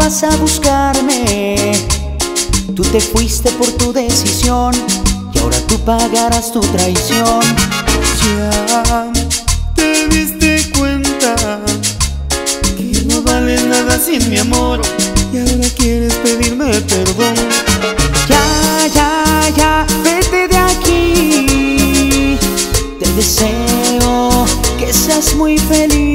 vas a buscarme. Tú te fuiste por tu decisión y ahora tú pagarás tu traición. Ya te diste cuenta que no vales nada sin mi amor y ahora quieres pedirme perdón. Ya, vete de aquí. Te deseo que seas muy feliz.